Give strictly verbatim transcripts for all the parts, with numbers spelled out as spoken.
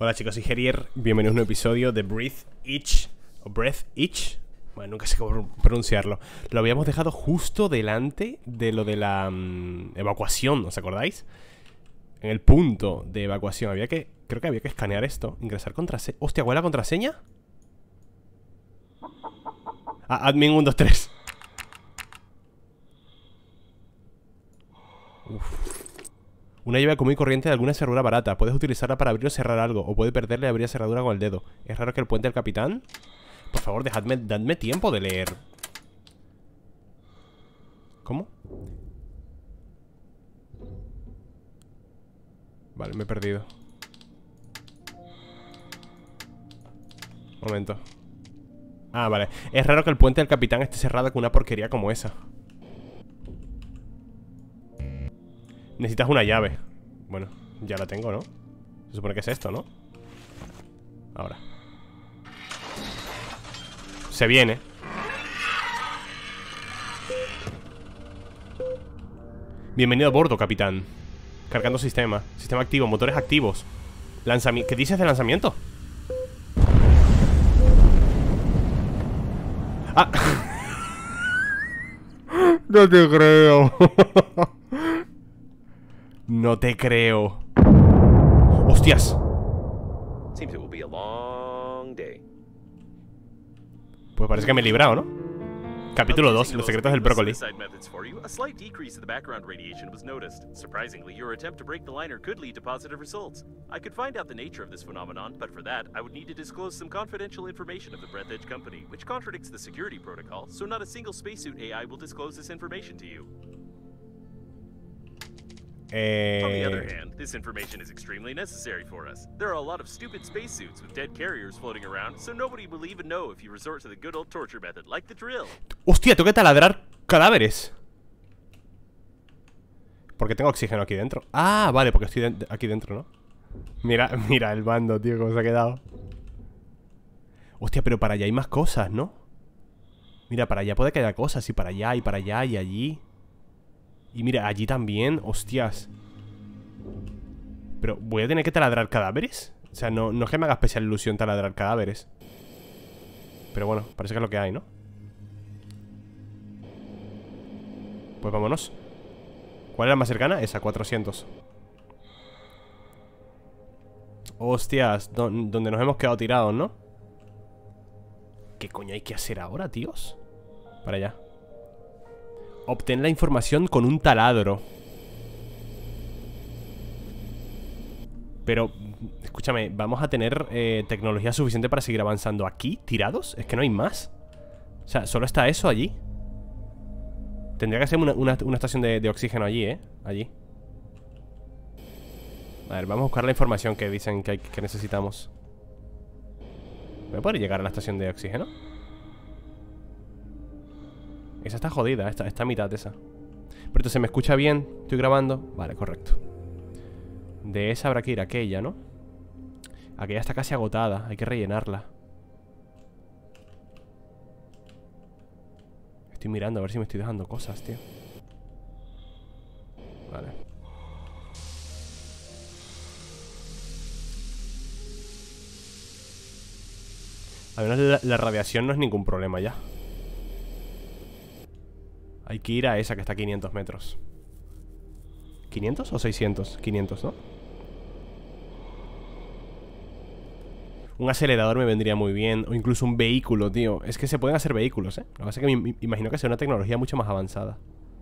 Hola chicos, soy Gerier, bienvenidos a un nuevo episodio de Breathe Itch o Breath Itch. Bueno, nunca sé cómo pronunciarlo. Lo habíamos dejado justo delante de lo de la um, evacuación, ¿os acordáis? En el punto de evacuación había que, creo que había que escanear esto. Ingresar contraseña. Hostia, ¿cuál es la contraseña? Ah, admin uno dos tres. Uf. Una llave común y corriente de alguna cerradura barata. Puedes utilizarla para abrir o cerrar algo, o puede perderle y abrir la cerradura con el dedo. Es raro que el puente del capitán. Por favor, dejadme, dadme tiempo de leer. ¿Cómo? Vale, me he perdido. Momento. Ah, vale. Es raro que el puente del capitán esté cerrado con una porquería como esa. Necesitas una llave. Bueno, ya la tengo, ¿no? Se supone que es esto, ¿no? Ahora. Se viene. Bienvenido a bordo, capitán. Cargando sistema. Sistema activo, motores activos. Lanzamiento. ¿Qué dices de lanzamiento? Ah. No te creo. No te creo. ¡Hostias! Pues parece que me he librado, ¿no? Capítulo dos, los secretos del brócoli. A slight decrease in the background radiation was noticed. Surprisingly, your attempt to break the liner could lead to positive results. I could find out the nature of this phenomenon, but for that, I would need to disclose some confidential information of the Breath Edge Company, which contradicts the security protocol, so not a single spacesuit A I will disclose this information to you. Eh... On the other hand, this information is extremely necessary for us. There are a lot of stupid spacesuits with dead carriers floating around, so nobody will even know if you resort to the good old torture method, like the drill. ¡Hostia! Tengo que taladrar cadáveres. Porque tengo oxígeno aquí dentro. Ah, vale, porque estoy de aquí dentro, ¿no? Mira, mira el bando, tío, cómo se ha quedado. Hostia, pero para allá hay más cosas, ¿no? Mira, para allá puede que haya cosas. Y para allá, y para allá, y allí. Y mira, allí también, hostias. Pero, ¿voy a tener que taladrar cadáveres? O sea, no, no es que me haga especial ilusión taladrar cadáveres. Pero bueno, parece que es lo que hay, ¿no? Pues vámonos. ¿Cuál es la más cercana? Esa, cuatrocientos. Hostias, do, donde nos hemos quedado tirados, ¿no? ¿Qué coño hay que hacer ahora, tíos? Para allá. Obtén la información con un taladro. Pero, escúchame, ¿vamos a tener eh, tecnología suficiente para seguir avanzando aquí, tirados? Es que no hay más. O sea, solo está eso allí. Tendría que ser una, una, una estación de, de oxígeno allí, ¿eh? Allí. A ver, vamos a buscar la información que dicen que, hay, que necesitamos. ¿Voy a poder llegar a la estación de oxígeno? Esa está jodida, esta, esta mitad de esa. Pero entonces, ¿me escucha bien? ¿Estoy grabando? Vale, correcto. De esa habrá que ir a aquella, ¿no? Aquella está casi agotada, hay que rellenarla. Estoy mirando a ver si me estoy dejando cosas, tío. Vale. Al menos la, la radiación no es ningún problema ya. Hay que ir a esa que está a quinientos metros. ¿quinientos o seiscientos? quinientos, ¿no? Un acelerador me vendría muy bien. O incluso un vehículo, tío. Es que se pueden hacer vehículos, ¿eh? Lo que pasa es que me imagino que sea una tecnología mucho más avanzada.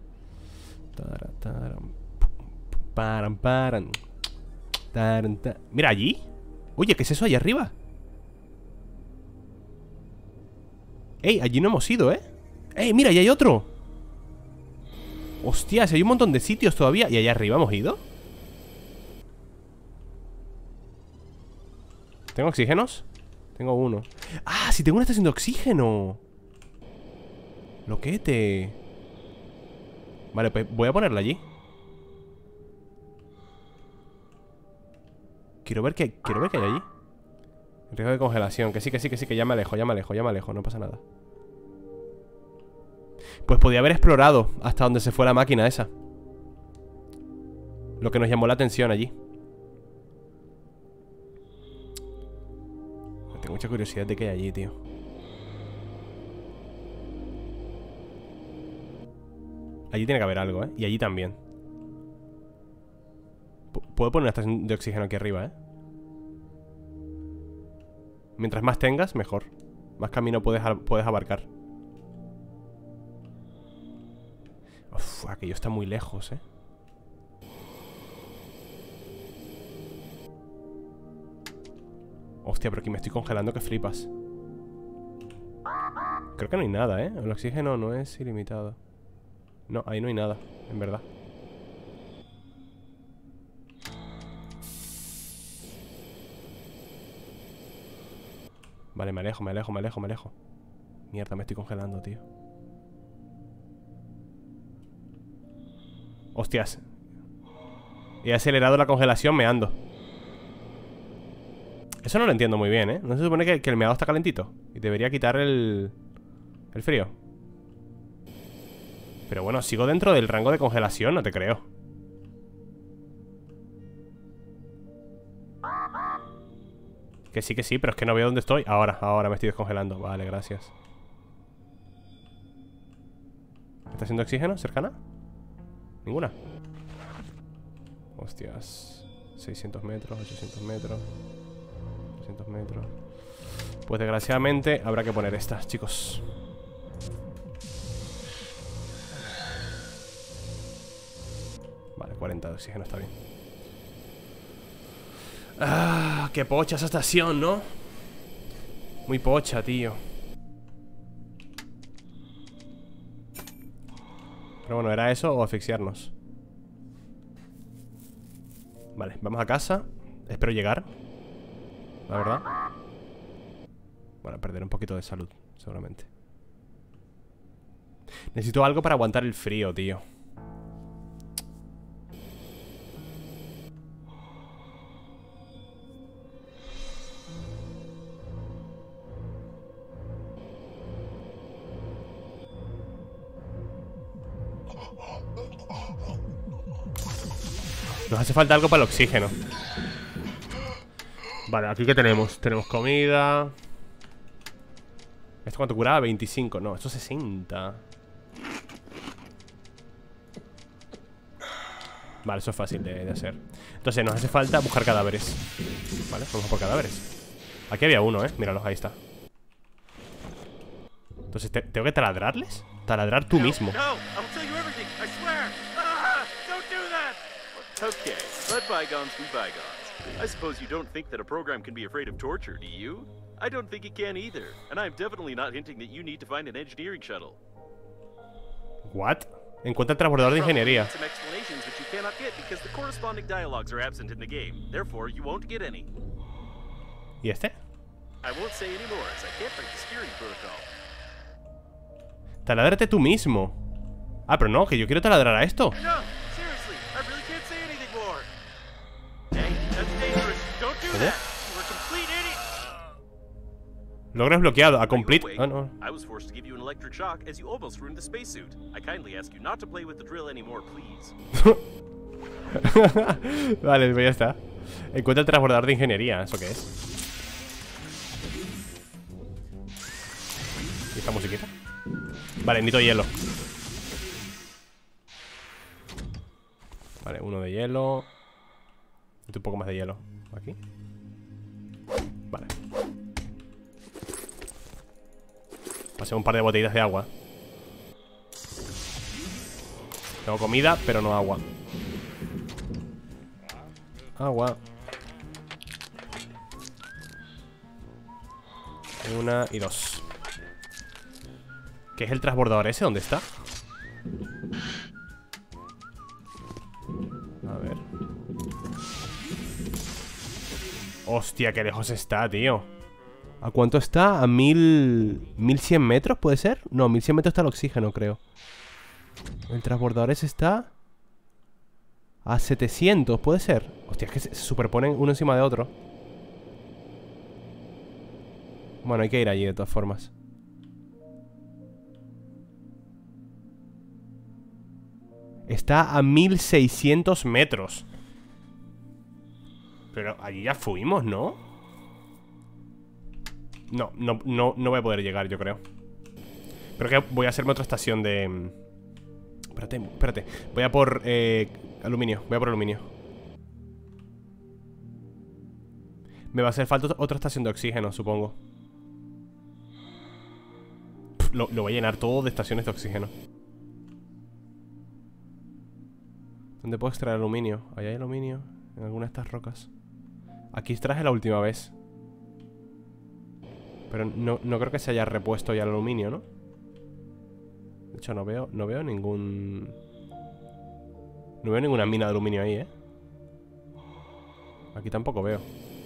Paran, paran. Mira, allí. Oye, ¿qué es eso allá arriba? Ey, allí no hemos ido, ¿eh? Ey, mira, allá hay otro. Hostias, hay un montón de sitios todavía. ¿Y allá arriba hemos ido? ¿Tengo oxígenos? Tengo uno. ¡Ah! Si tengo una estación de oxígeno. Loquete. Vale, pues voy a ponerla allí. Quiero ver qué, quiero ver qué hay allí. Riesgo de congelación. Que sí, que sí, que sí, que ya me alejo, ya me alejo, ya me alejo. No pasa nada. Pues podía haber explorado hasta donde se fue la máquina esa. Lo que nos llamó la atención allí. mucha curiosidad de qué hay allí, tío. Allí tiene que haber algo, ¿eh? Y allí también. P- Puedo poner una estación de oxígeno aquí arriba, ¿eh? Mientras más tengas, mejor. Más camino puedes, puedes abarcar. Uf, aquello está muy lejos, ¿eh? Hostia, pero aquí me estoy congelando que flipas. Creo que no hay nada, ¿eh? El oxígeno no es ilimitado. No, ahí no hay nada, en verdad. Vale, me alejo, me alejo, me alejo, me alejo. Mierda, me estoy congelando, tío. Hostias. He acelerado la congelación meando. Eso no lo entiendo muy bien, ¿eh? ¿No se supone que, que el meado está calentito? Y debería quitar el... el frío. Pero bueno, sigo dentro del rango de congelación, no te creo. Que sí, que sí, pero es que no veo dónde estoy. Ahora, ahora me estoy descongelando. Vale, gracias. ¿Está haciendo oxígeno cercana? Ninguna. Hostias. seiscientos metros, ochocientos metros, doscientos metros. Pues desgraciadamente habrá que poner estas, chicos. Vale, cuarenta de oxígeno está bien. Ah, qué pocha esa estación, ¿no? Muy pocha, tío. Pero bueno, ¿era eso o asfixiarnos? Vale, vamos a casa. Espero llegar, la verdad. Bueno, perder un poquito de salud, seguramente. Necesito algo para aguantar el frío, tío. Nos hace falta algo para el oxígeno. Vale, aquí ¿qué tenemos? Tenemos comida. ¿Esto cuánto curaba? veinticinco. No, esto sesenta. Vale, eso es fácil de, de hacer. Entonces nos hace falta buscar cadáveres. Vale, vamos por cadáveres. Aquí había uno, ¿eh? Míralos, ahí está. Entonces, ¿te, ¿tengo que taladrarles? Taladrar tú mismo. Okay, let bygones be bygones. I suppose you don't think that a program can be afraid of torture, do you? I don't think it can either, and I'm definitely not hinting that you need to find an engineering shuttle. What? Encuentra el transbordador de ingeniería. Some explanations which you cannot get because the corresponding dialogues are absent in the game. Therefore, you won't get any. ¿Y este? I won't say any more as I can't break the security protocol. Taládrate tú mismo. Ah, pero no, que yo quiero taladrar a esto. No, seriously, I really can't say anything more. Hey, that's dangerous. Don't do that. You're a complete idiot. Logro desbloqueado. A Are you complete. awake? Ah, no. I was forced to give you an electric shock as you almost ruined the spacesuit. I kindly ask you not to play with the drill anymore, please. Vale, pues ya está. Encuentra el transbordador de ingeniería. ¿Eso qué es? ¿Y esta musiquita? Vale, necesito hielo. Vale, uno de hielo. Necesito un poco más de hielo. Aquí. Vale. Pasé un par de botellitas de agua. Tengo comida, pero no agua. Agua. Una y dos. ¿Qué es el transbordador ese? ¿Dónde está? A ver. Hostia, qué lejos está, tío. ¿A cuánto está? ¿A mil... mil cien metros puede ser? No, mil cien metros está el oxígeno, creo. El transbordador ese está... a setecientos, ¿puede ser? Hostia, es que se superponen uno encima de otro. Bueno, hay que ir allí de todas formas. Está a mil seiscientos metros. Pero allí ya fuimos, ¿no? No, no, no, no voy a poder llegar, yo creo. Creo que voy a hacerme otra estación de... Espérate, espérate. Voy a por eh, aluminio, voy a por aluminio. Me va a hacer falta otra estación de oxígeno, supongo. Pff, lo, lo voy a llenar todo de estaciones de oxígeno. ¿Dónde puedo extraer aluminio? Ahí hay aluminio, en alguna de estas rocas. Aquí traje la última vez. Pero no, no creo que se haya repuesto ya el aluminio, ¿no? De hecho, no veo, no veo ningún... No veo ninguna mina de aluminio ahí, ¿eh? Aquí tampoco veo.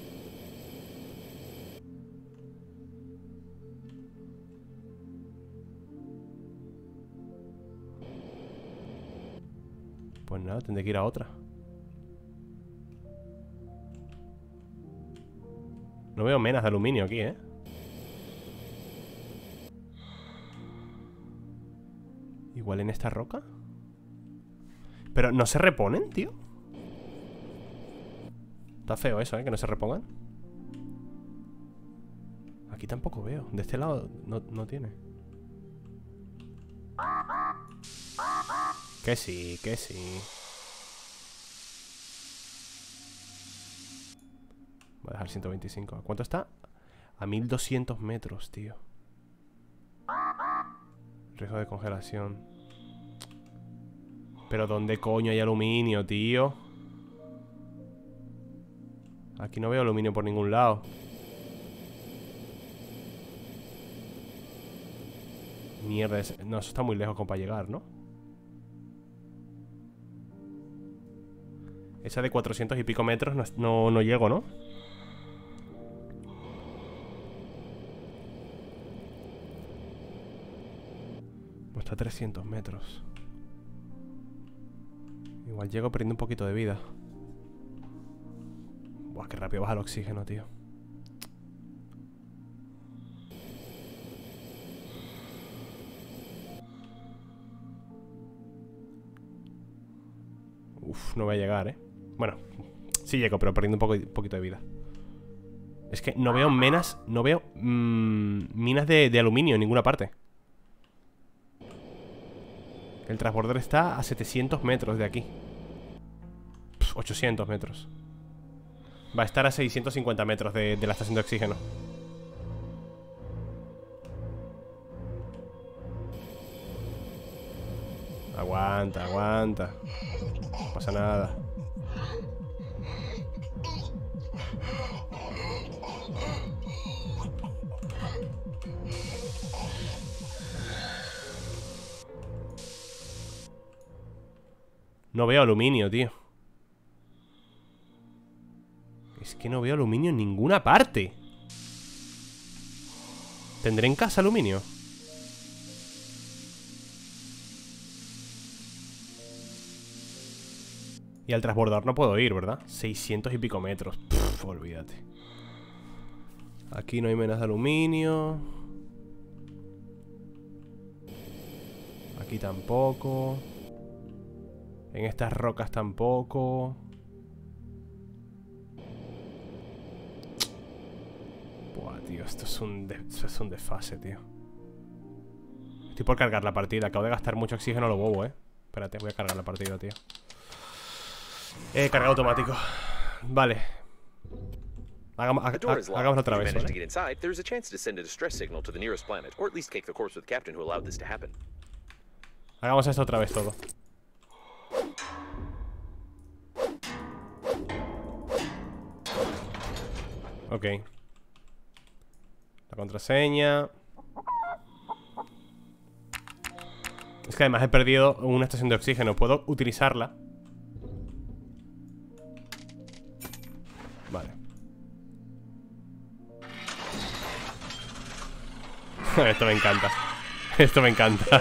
Pues nada, tendré que ir a otra. No veo menas de aluminio aquí, ¿eh? Igual en esta roca. Pero no se reponen, tío. Está feo eso, ¿eh? Que no se repongan. Aquí tampoco veo. De este lado no, no tiene. Que sí, que sí. Voy a dejar ciento veinticinco. ¿A cuánto está? A mil doscientos metros, tío. Riesgo de congelación. Pero ¿dónde coño hay aluminio, tío? Aquí no veo aluminio por ningún lado. Mierda, no, eso está muy lejos como para llegar, ¿no? Esa de cuatrocientos y pico metros no, no, no llego, ¿no? Pues está a trescientos metros. Igual llego perdiendo un poquito de vida. Buah, qué rápido baja el oxígeno, tío. Uf, no voy a llegar, ¿eh? Bueno, sí llego, pero perdiendo un poco, poquito de vida. Es que no veo menas. No veo mmm, minas de, de aluminio en ninguna parte. El transbordador está a setecientos metros de aquí. Pff, ochocientos metros. Va a estar a seiscientos cincuenta metros de, de la estación de oxígeno. Aguanta, aguanta. No pasa nada. No veo aluminio, tío. Es que no veo aluminio en ninguna parte. ¿Tendré en casa aluminio? Y al transbordador no puedo ir, ¿verdad? seiscientos y pico metros. Pff, olvídate. Aquí no hay menas de aluminio. Aquí tampoco. En estas rocas tampoco. Buah, tío, esto es un, de esto es un desfase, tío. Estoy por cargar la partida. Acabo de gastar mucho oxígeno a lo bobo, eh. Espérate, voy a cargar la partida, tío. Eh, carga automático. Vale. Hagamos, ha, ha, hagámoslo otra vez, ¿vale? Hagamos esto otra vez todo. Ok. La contraseña. Es que además he perdido una estación de oxígeno. ¿Puedo utilizarla? Vale. Esto me encanta. Esto me encanta.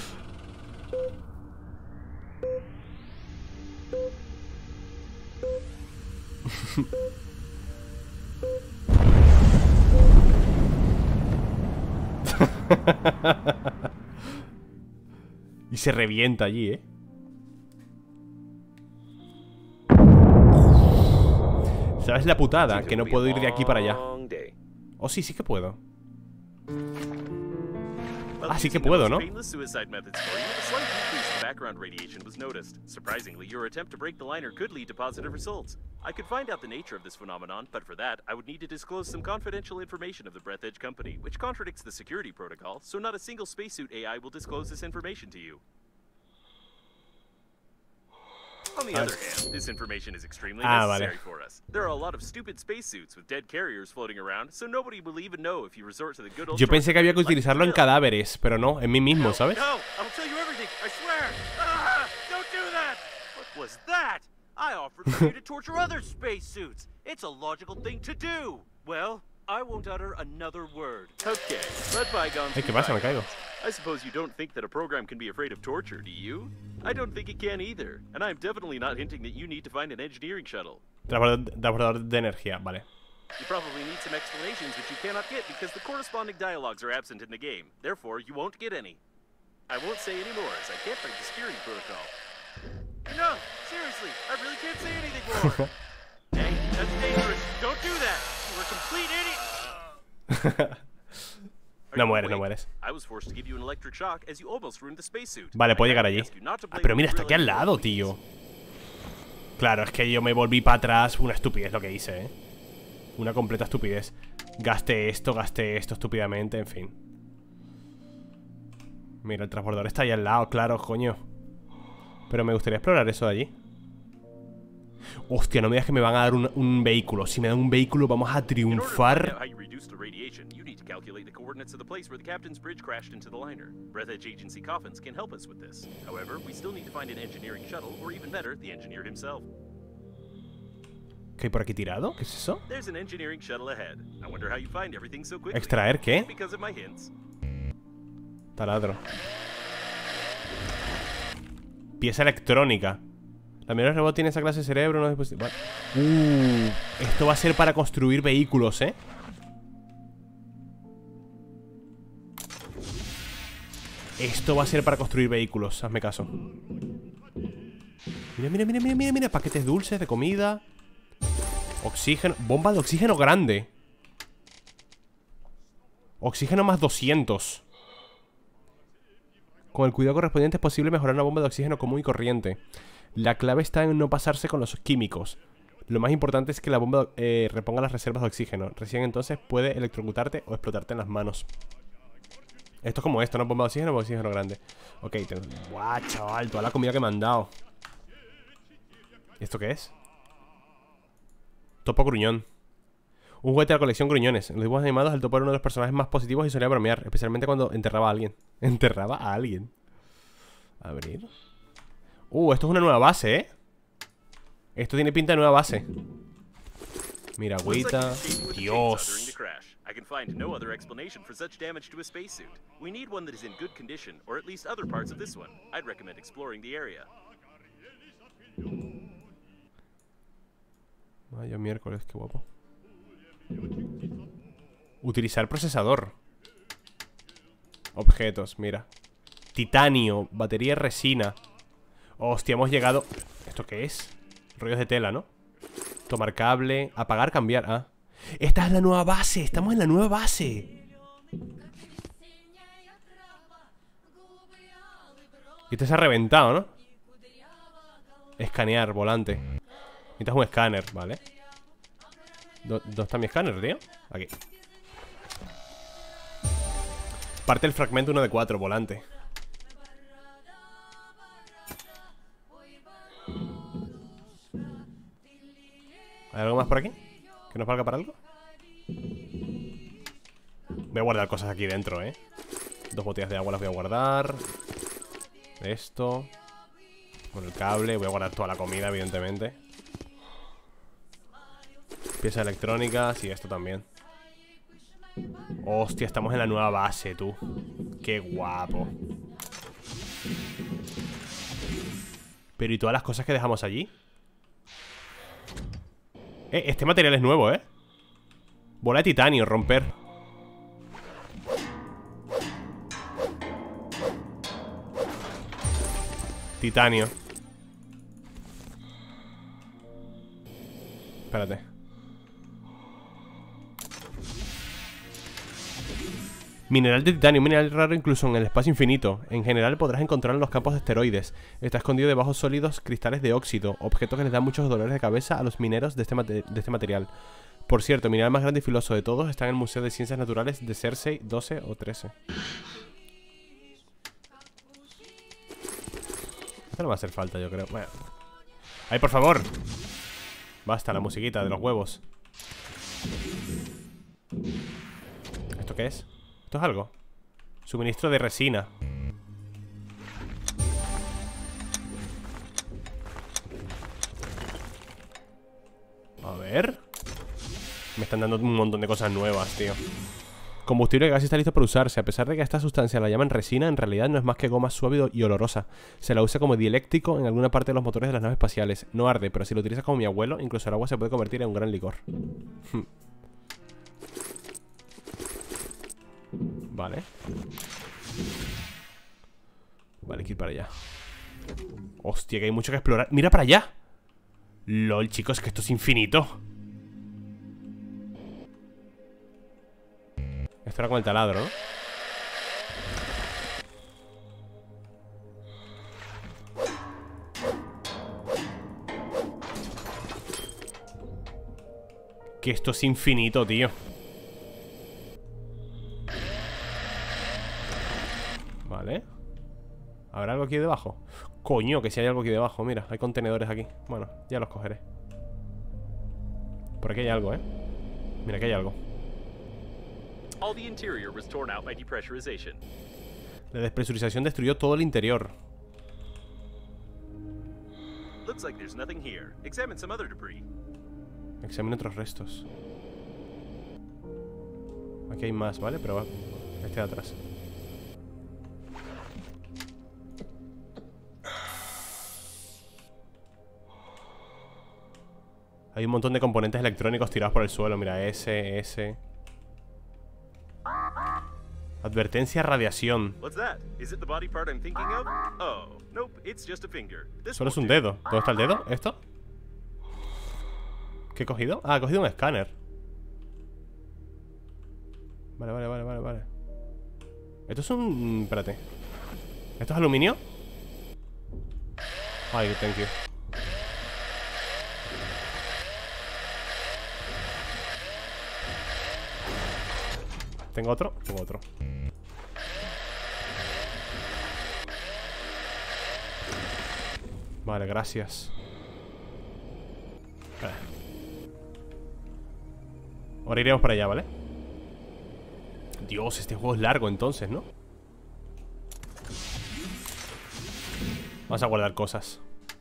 Y se revienta allí, ¿eh? ¿Sabes la putada? Que no puedo ir de aquí para allá. Oh, sí, sí que puedo. Ah, sí que puedo, ¿no? Painless suicide methods for you, a slight decrease in background radiation was noticed. Surprisingly, your attempt to break the liner could lead to positive results. I could find out the nature of this phenomenon, but for that, I would need to disclose some confidential information of the Breathedge Company, which contradicts the security protocol, so not a single spacesuit A I will disclose this information to you. On the other hand, this information is extremely ah, necessary vale. for us. There are a lot of stupid spacesuits with dead carriers floating around, so nobody will even know if you resort to the good old Yo pensé que había que shortcut like utilizarlo en Bill. cadáveres, pero no, en mí mismo, No, ¿sabes? no, I will tell you everything, I swear. Ah, don't do that. What was that? I offered for you to torture other spacesuits. It's a logical thing to do. Well, I won't utter another word. Okay, let bygones Ay, be ¿qué pasa? Me caigo. I suppose you don't think that a program can be afraid of torture, do you? I don't think it can either, and I'm definitely not hinting that you need to find an engineering shuttle. Transbordador transbordador de energía, vale. You probably need some explanations which you cannot get because the corresponding dialogues are absent in the game. Therefore, you won't get any. I won't say any more as I can't break the security protocol. No, seriously, I really can't say anything more. Hey, that's dangerous. Don't do that. You're a complete idiot. No mueres, no mueres. I was forced to give you an electric shock as you almost ruined the spacesuit. Vale, puedo I llegar kindly allí. ask you not to Ah, blame pero the mira, está aquí al drill lado, anymore, tío. Claro, es que yo me volví para atrás. Una estupidez lo que hice, eh. Una completa estupidez. Gasté esto, gasté esto estúpidamente, en fin. Mira, el transbordador está ahí al lado, claro, coño. Pero me gustaría explorar eso de allí. Hostia, no me digas que me van a dar un, un vehículo. Si me dan un vehículo vamos a In order to find out triunfar. how you reduce the radiation, you need to calculate the coordinates of the place where the captain's bridge crashed into the liner. Breathedge Agency coffins can help us with this. However, we still need to find an engineering shuttle, or even better, the engineer himself. ¿Qué hay por aquí tirado? ¿Qué es eso? There's an engineering shuttle ahead. I wonder how you find everything so quickly. ¿Extraer qué? Because of my hints. Taladro. Pieza electrónica. La mayoría de robots tiene esa clase de cerebro, no es vale. Uh, esto va a ser para construir vehículos, ¿eh? Esto va a ser para construir vehículos, hazme caso. Mira, mira, mira, mira, mira, mira. Paquetes dulces de comida. Oxígeno. Bomba de oxígeno grande. Oxígeno más doscientos. Con el cuidado correspondiente es posible mejorar una bomba de oxígeno común y corriente. La clave está en no pasarse con los químicos. Lo más importante es que la bomba eh, reponga las reservas de oxígeno. Recién entonces puede electrocutarte o explotarte en las manos. Esto es como esto, ¿no? Bomba de oxígeno o oxígeno grande. Ok, tengo... ¡Guau, chaval! Toda la comida que me han dado. ¿Y esto qué es? Topo gruñón. Un juguete de la colección gruñones. En los dibujos animados el topo era uno de los personajes más positivos y solía bromear, especialmente cuando enterraba a alguien. Enterraba a alguien. Abrir. Uh, esto es una nueva base, ¿eh? Esto tiene pinta de nueva base. Mira, agüita. Dios. I can find no other explanation for such damage to a spacesuit. We need one that is in good condition, or at least other parts of this one. I'd recommend exploring the area. Vaya miércoles, qué guapo. Utilizar procesador. Objetos, mira. Titanio, batería resina. Hostia, hemos llegado... ¿Esto qué es? Rollos de tela, ¿no? Tomar cable, apagar, cambiar. Ah, esta es la nueva base, estamos en la nueva base. Y este se ha reventado, ¿no? Escanear, volante. Necesitas un escáner, ¿vale? ¿Dónde está mi escáner, tío? Aquí. Parte el fragmento uno de cuatro, volante. ¿Hay algo más por aquí? ¿Que nos valga para algo? Voy a guardar cosas aquí dentro, ¿eh? Dos botellas de agua las voy a guardar. Esto. Con el cable. Voy a guardar toda la comida, evidentemente. Piezas electrónicas y esto también. Hostia, estamos en la nueva base, tú. Qué guapo. Pero ¿y todas las cosas que dejamos allí? Eh, este material es nuevo, ¿eh? Bola de titanio, romper. Titanio. Espérate. Mineral de titanio, un mineral raro incluso en el espacio infinito. En general podrás encontrarlo en los campos de esteroides. Está escondido debajo sólidos cristales de óxido, objeto que les da muchos dolores de cabeza a los mineros de este, de este material. Por cierto, el mineral más grande y filoso de todos está en el Museo de Ciencias Naturales de Cersei doce o trece. Esto no va a hacer falta, yo creo. Bueno. ¡Ay, por favor! Basta, la musiquita de los huevos. ¿Esto qué es? ¿Esto es algo? Suministro de resina. A ver. Me están dando un montón de cosas nuevas, tío. Combustible que casi está listo para usarse. A pesar de que esta sustancia la llaman resina, en realidad no es más que goma suave y olorosa. Se la usa como dieléctrico en alguna parte de los motores de las naves espaciales. No arde, pero si lo utilizas como mi abuelo, incluso el agua se puede convertir en un gran licor. Vale. Vale, hay que ir para allá. Hostia, que hay mucho que explorar. ¡Mira para allá! LOL, chicos, que esto es infinito. Esto era con el taladro, ¿no? Que esto es infinito, tío. Vale. ¿Habrá algo aquí debajo? Coño, que si hay algo aquí debajo. Mira, hay contenedores aquí. Bueno, ya los cogeré. Por aquí hay algo, ¿eh? Mira, aquí hay algo. All the interior was torn out by depressurization. La despresurización destruyó todo el interior. Looks like there's nothing here. Examine some other debris. Examina otros restos. Aquí hay más, ¿vale? Pero este de atrás. Hay un montón de componentes electrónicos tirados por el suelo. Mira, ese, ese. Advertencia, radiación. Solo es un dedo. ¿Dónde está el dedo? ¿Esto? ¿Qué he cogido? Ah, he cogido un escáner. Vale, vale, vale, vale, vale. Esto es un... Espérate. ¿Esto es aluminio? Ay, thank you. ¿Tengo otro? Tengo otro. Vale, gracias. Vale. Ahora iremos para allá, ¿vale? Dios, este juego es largo entonces, ¿no? Vamos a guardar cosas.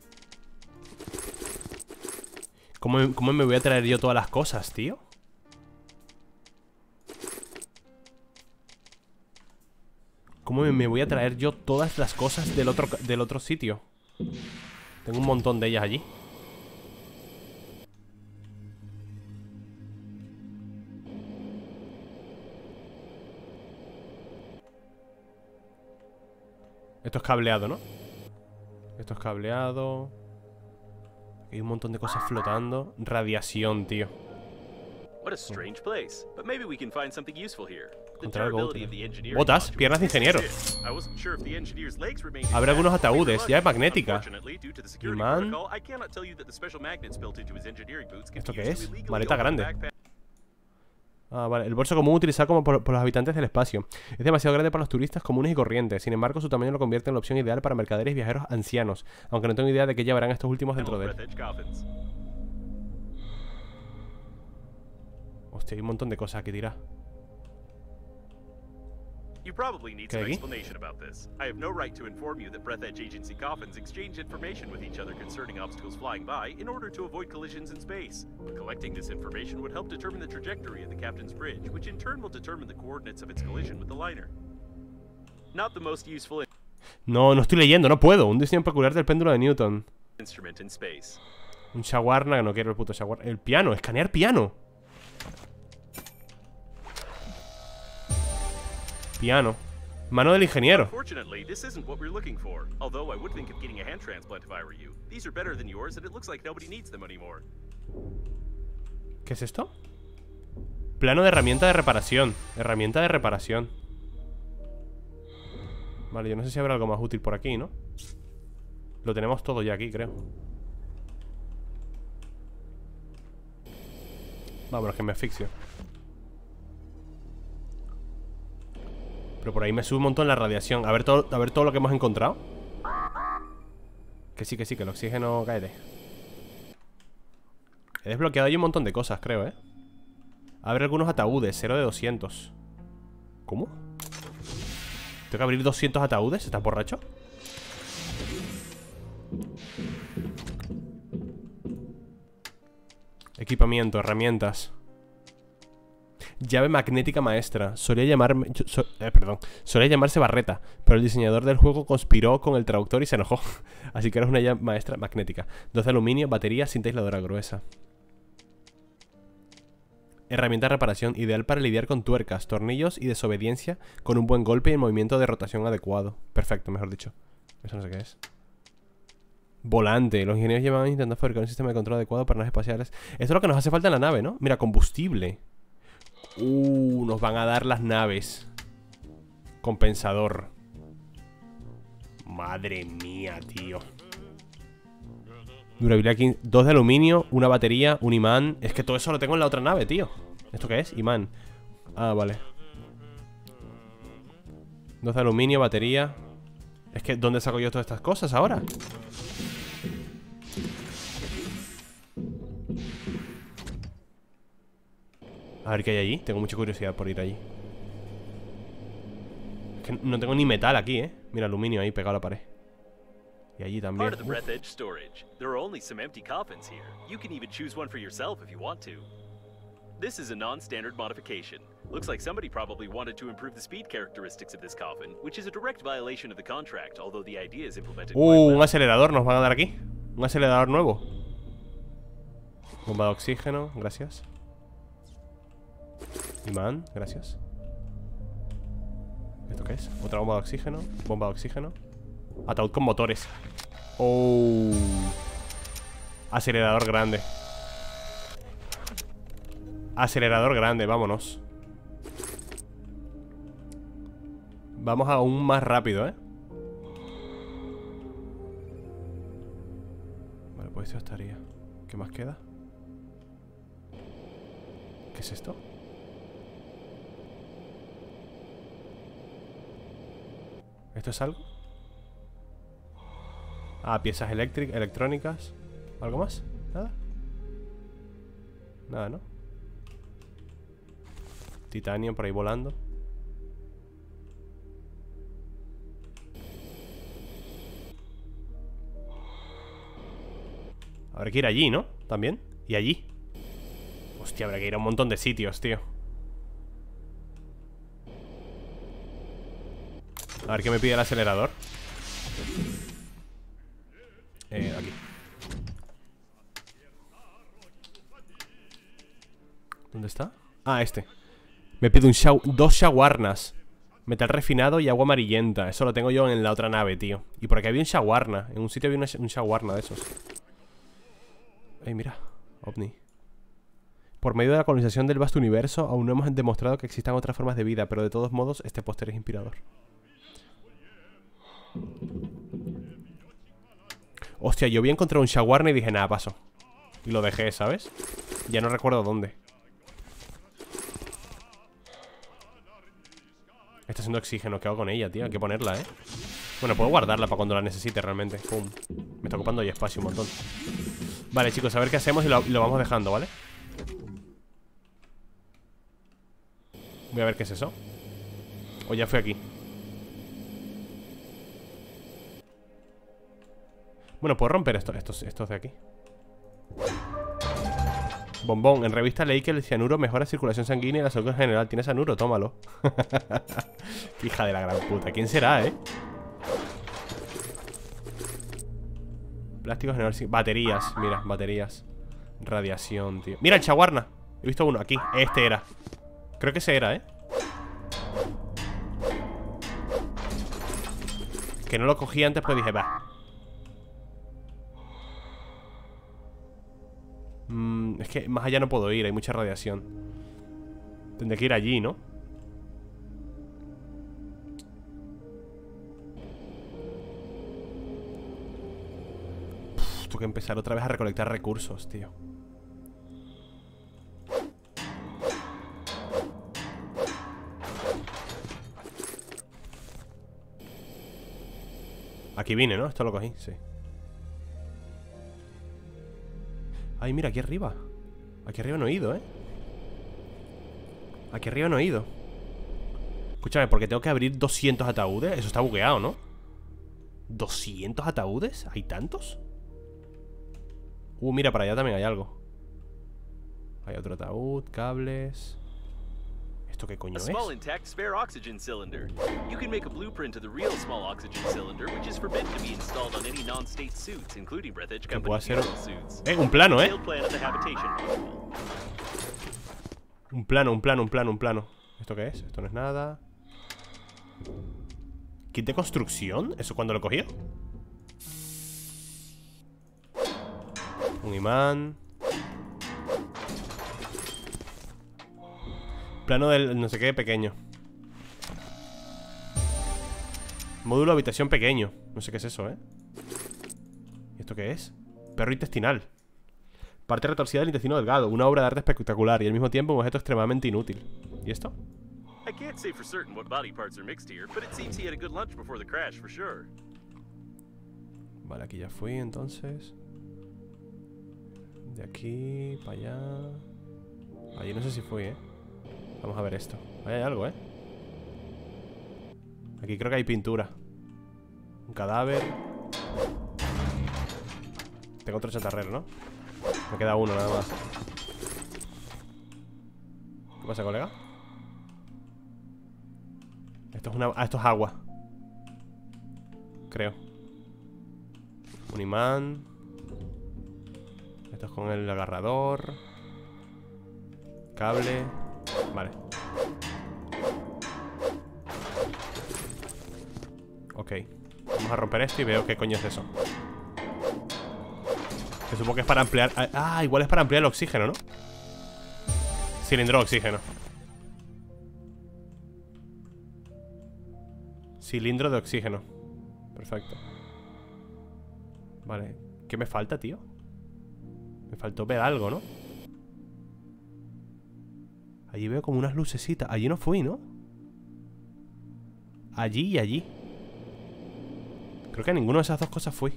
¿Cómo, cómo me voy a traer yo todas las cosas, tío? ¿Cómo me voy a traer yo todas las cosas del otro, del otro sitio? Tengo un montón de ellas allí. Esto es cableado, ¿no? Esto es cableado. Hay un montón de cosas flotando. Radiación, tío. What a strange place, but maybe we can find something useful here. The Encontrar algo durability útil. of the engineering Botas, module piernas de is ingeniero. I wasn't sure if the engineer's legs remained Habrá intact. algunos ataúdes, We were llave lucky. magnética. Unfortunately, due to the security Imán. protocol, I cannot tell you that the special magnets built into his engineering boots can ¿Esto be qué used es? to illegally Maleta open the grande. backpack. Ah, vale. El bolso común utilizado como por, por los habitantes del espacio. Es demasiado grande para los turistas comunes y corrientes. Sin embargo, su tamaño lo convierte en la opción ideal para mercaderes y viajeros ancianos. Aunque no tengo idea de qué llevarán estos últimos dentro de él. Breath Edge coffins. Hostia, hay un montón de cosas que tirar. You probably need ¿Qué some hay aquí? explanation about this. I have no right to inform you that Breath Edge Agency coffins exchange information with each other concerning obstacles flying by in order to avoid collisions in space. But collecting this information would help determine the trajectory of the captain's bridge, which in turn will determine the coordinates of its collision with the liner. Not the most useful No, no estoy leyendo, no puedo. Un diseño peculiar del péndulo de Newton. instrument in space. Un shawarna, que no quiero el puto shawarna. El piano, escanear piano. Piano. Mano del ingeniero. Unfortunately, this isn't what we're looking for. Although I would think of getting a hand transplant if I were you. These are better than yours, and it looks like nobody needs them anymore. ¿Qué es esto? Plano de herramienta de reparación. Herramienta de reparación. Vale, yo no sé si habrá algo más útil por aquí, ¿no? Lo tenemos todo ya aquí, creo. Vámonos, que me asfixio. Pero por ahí me sube un montón la radiación. A ver todo, a ver todo lo que hemos encontrado. Que sí, que sí, que el oxígeno cae. He desbloqueado ahí un montón de cosas, creo, ¿eh? Abre algunos ataúdes, cero de doscientos. ¿Cómo? ¿Tengo que abrir doscientos ataúdes? ¿Estás borracho? Equipamiento, herramientas. Llave magnética maestra. Solía llamarme... So, eh, perdón. Solía llamarse barreta, pero el diseñador del juego conspiró con el traductor y se enojó. Así que era una llave maestra magnética. Dos de aluminio, batería, cinta aisladora gruesa. Herramienta de reparación, ideal para lidiar con tuercas, tornillos y desobediencia con un buen golpe y el movimiento de rotación adecuado. Perfecto, mejor dicho. Eso no sé qué es. Volante. Los ingenieros llevaban intentando fabricar un sistema de control adecuado para naves espaciales. Esto es lo que nos hace falta en la nave, ¿no? Mira, combustible. Uh, nos van a dar las naves. Compensador. Madre mía, tío. Durabilidad quince. Dos de aluminio, una batería, un imán. Es que todo eso lo tengo en la otra nave, tío. ¿Esto qué es? Imán. Ah, vale. Dos de aluminio, batería. Es que, ¿dónde saco yo todas estas cosas ahora? A ver qué hay allí. Tengo mucha curiosidad por ir allí. Es que no tengo ni metal aquí, ¿eh? Mira, aluminio ahí pegado a la pared. Y allí también. Part of the Breath Edge storage. There are only some empty coffins here. You can even choose one for yourself if you want to. This is a non-standard modification. Looks like somebody probably wanted to improve the speed characteristics of this coffin, which is a direct violation of the contract, although the idea is implemented quite Uh, well. un acelerador nos van a dar aquí. Un acelerador nuevo. Bomba de oxígeno, gracias. Imán, gracias. ¿Esto qué es? Otra bomba de oxígeno. Bomba de oxígeno. Ataúd con motores. Oh. Acelerador grande. Acelerador grande, vámonos. Vamos aún más rápido, ¿eh? Vale, pues eso estaría. ¿Qué más queda? ¿Qué es esto? ¿Esto es algo? Ah, piezas eléctricas, electrónicas. ¿Algo más? ¿Nada? Nada, ¿no? Titanio por ahí volando. Habrá que ir allí, ¿no? También. Y allí. Hostia, habrá que ir a un montón de sitios, tío. A ver qué me pide el acelerador. Eh, aquí. ¿Dónde está? Ah, este. Me pide un shaw dos shawarnas. Metal refinado y agua amarillenta. Eso lo tengo yo en la otra nave, tío. Y por aquí había un shawarna. En un sitio había un shawarna de esos. Ey, mira. OVNI. Por medio de la colonización del vasto universo, aún no hemos demostrado que existan otras formas de vida, pero de todos modos, este póster es inspirador. Hostia, yo había encontrado un shawarna y dije, nada, paso. Y lo dejé, ¿sabes? Ya no recuerdo dónde. Está haciendo oxígeno, ¿qué hago con ella, tío? Hay que ponerla, ¿eh? Bueno, puedo guardarla para cuando la necesite realmente. Pum. Me está ocupando ahí espacio un montón. Vale, chicos, a ver qué hacemos y lo, lo vamos dejando, ¿vale? Voy a ver qué es eso. O ya fui aquí. Bueno, puedo romper esto, estos, estos de aquí. Bombón, en revista leí que el cianuro mejora circulación sanguínea y la salud en general. ¿Tienes cianuro? Tómalo. Hija de la gran puta. ¿Quién será, eh? Plástico general. Baterías, mira, baterías. Radiación, tío. Mira el chaguarna. He visto uno aquí. Este era. Creo que ese era, eh. Que no lo cogí antes, pues dije, va. Mm, es que más allá no puedo ir, hay mucha radiación. Tendré que ir allí, ¿no? tengo que empezar otra vez a recolectar recursos, tío. Aquí vine, ¿no? Esto lo cogí, sí. Ay, mira, aquí arriba. Aquí arriba no he ido, ¿eh? Aquí arriba no he ido. Escúchame, porque tengo que abrir doscientos ataúdes. Eso está bugueado, ¿no? ¿doscientos ataúdes? ¿Hay tantos? Uh, mira, para allá también hay algo. Hay otro ataúd, cables. ¿Esto qué coño A es? small intact spare oxygen cylinder. You can make a blueprint of the real small oxygen cylinder, which is forbidden to be installed on any non-state suits, including Breath Edge Que Company puedo hacer... funeral suits. Eh, un plano, ¿eh? Detailed plan of the habitation module. Un plano, un plano, un plano, un plano. ¿Esto qué es? Esto no es nada. ¿Kit de construcción? ¿Eso cuándo lo he cogido? Un imán. Plano del no sé qué pequeño. Módulo habitación pequeño. No sé qué es eso, ¿eh? ¿Y esto qué es? Perro intestinal. Parte retorcida del intestino delgado. Una obra de arte espectacular y al mismo tiempo un objeto extremadamente inútil. ¿Y esto? I can't say for certain what body parts are mixed here, but it seems he had a good lunch before the crash for sure. Vale, aquí ya fui entonces. De aquí para allá. Allí no sé si fui, ¿eh? Vamos a ver esto. Ahí hay algo, ¿eh? Aquí creo que hay pintura. Un cadáver. Tengo otro chatarrero, ¿no? Me queda uno nada más. ¿Qué pasa, colega? Esto es una... Ah, esto es agua. Creo. Un imán. Esto es con el agarrador. Cable. Vale. Ok. Vamos a romper esto y veo qué coño es eso. Que supongo que es para ampliar... Ah, igual es para ampliar el oxígeno, ¿no? Cilindro de oxígeno. Cilindro de oxígeno. Perfecto. Vale. ¿Qué me falta, tío? Me faltó ver algo, ¿no? Allí veo como unas lucecitas. Allí no fui, ¿no? Allí y allí. Creo que a ninguna de esas dos cosas fui.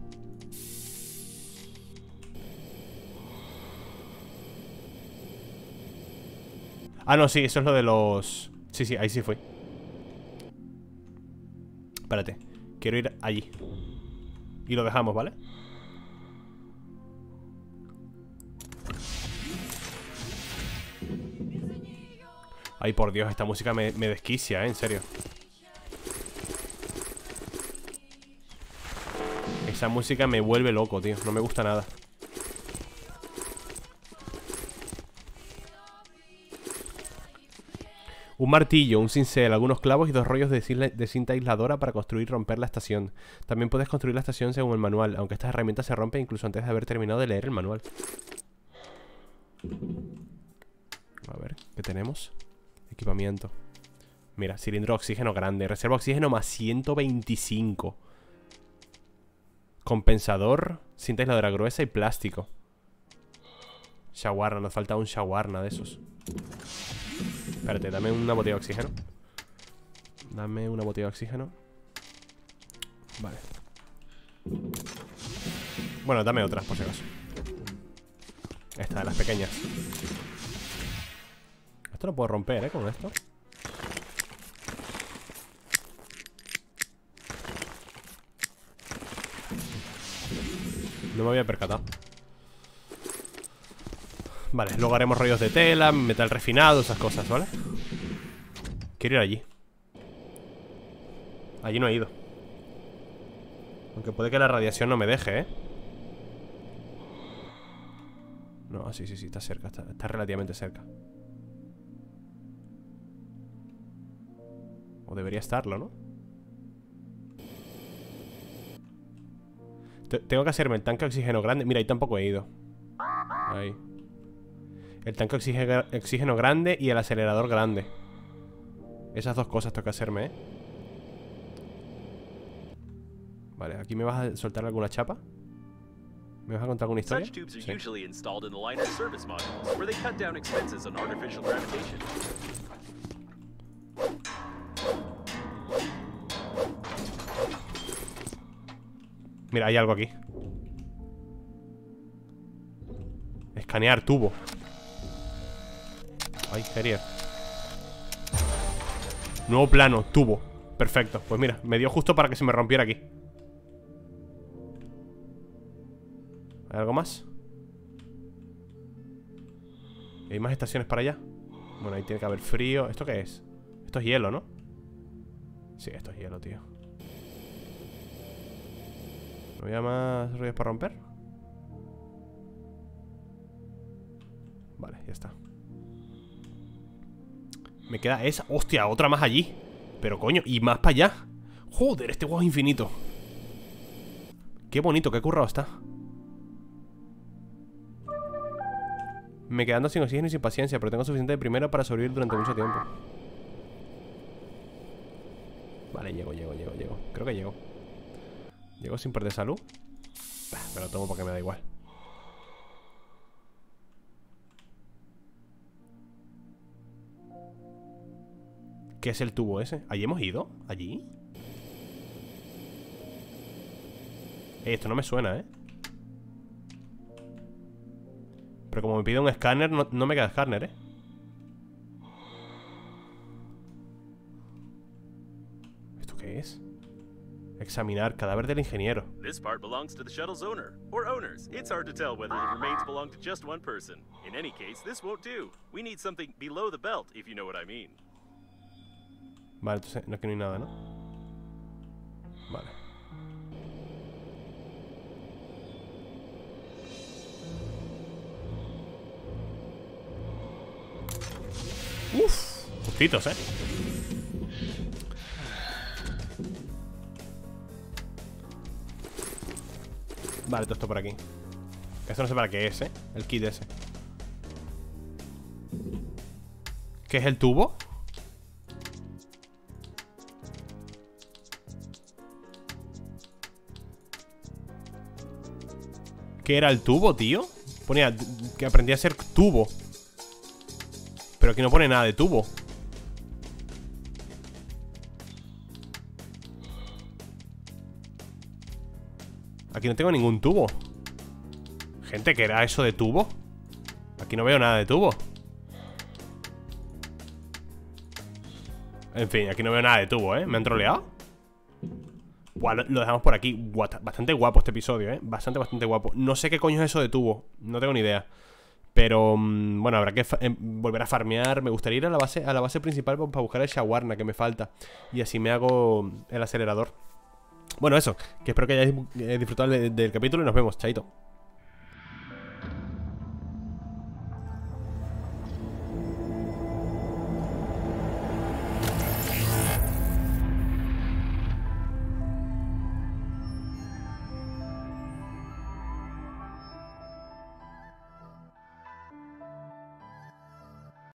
Ah, no, sí, eso es lo de los... Sí, sí, ahí sí fui. Espérate, quiero ir allí. Y lo dejamos, ¿vale? Ay, por Dios, esta música me, me desquicia, ¿eh? En serio. Esa música me vuelve loco, tío. No me gusta nada. Un martillo, un cincel, algunos clavos y dos rollos de, de cinta aisladora para construir y romper la estación. También puedes construir la estación según el manual, aunque estas herramientas se rompen incluso antes de haber terminado de leer el manual. A ver, ¿qué tenemos? Equipamiento. Mira, cilindro de oxígeno grande. Reserva oxígeno más ciento veinticinco. Compensador, cinta aisladora gruesa y plástico. Shawarna, nos falta un shawarna de esos. Espérate, dame una botella de oxígeno. Dame una botella de oxígeno. Vale. Bueno, dame otra, por si acaso. Esta de las pequeñas. Esto lo puedo romper, ¿eh? Con esto. No me había percatado. Vale, luego haremos rollos de tela, metal refinado, esas cosas, ¿vale? Quiero ir allí. Allí no he ido. Aunque puede que la radiación no me deje, ¿eh? No, sí, sí, sí, está cerca, está, está relativamente cerca. O debería estarlo, ¿no? T- Tengo que hacerme el tanque de oxígeno grande. Mira, ahí tampoco he ido. Ahí. El tanque de oxígeno, oxígeno grande y el acelerador grande. Esas dos cosas tengo que hacerme, ¿eh? Vale, aquí me vas a soltar alguna chapa. ¿Me vas a contar alguna historia? Such tubes are Sí. usually installed in the liner service modules, where they cut down expenses on artificial gravitation. Mira, hay algo aquí. Escanear tubo. Ay, Harrier. Nuevo plano, tubo. Perfecto, pues mira, me dio justo para que se me rompiera aquí. ¿Hay algo más? ¿Hay más estaciones para allá? Bueno, ahí tiene que haber frío. ¿Esto qué es? Esto es hielo, ¿no? Sí, esto es hielo, tío. ¿No había más ruidos para romper? Vale, ya está. Me queda esa. ¡Hostia! Otra más allí. Pero coño, y más para allá. Joder, este juego es infinito. Qué bonito, qué currado está. Me quedando sin oxígeno y sin paciencia, pero tengo suficiente de primero para sobrevivir durante mucho tiempo. Vale, llego, llego, llego, llego. Creo que llego. Llego sin perder salud. Bah, me lo tomo porque me da igual. ¿Qué es el tubo ese? ¿Allí hemos ido? ¿Allí? Eh, esto no me suena, ¿eh? Pero como me pide un escáner, no, no me queda escáner, ¿eh? ¿Esto qué es? Examinar cadáver del ingeniero. This part belongs to the shuttle's owner, or owners. It's hard to tell whether the remains belong to just one person. In any case, this won't do. We need something below the belt, if you know what I mean. Vale, entonces no, aquí no hay nada, ¿no? Vale. Uf, justitos, ¿eh? Vale, todo esto por aquí. Esto no sé para qué es, ¿eh? El kit ese. ¿Qué es el tubo? ¿Qué era el tubo, tío? Ponía que aprendí a ser tubo. Pero aquí no pone nada de tubo. Aquí no tengo ningún tubo. Gente, ¿qué era eso de tubo? Aquí no veo nada de tubo. En fin, aquí no veo nada de tubo, ¿eh? ¿Me han troleado? Buah, lo, lo dejamos por aquí. Bastante guapo este episodio, ¿eh? Bastante, bastante guapo. No sé qué coño es eso de tubo. No tengo ni idea. Pero, mmm, bueno, habrá que eh, volver a farmear. Me gustaría ir a la base, a la base principal para buscar el shawarma que me falta. Y así me hago el acelerador. Bueno, eso. Que espero que hayáis disfrutado del, del capítulo y nos vemos. Chaito.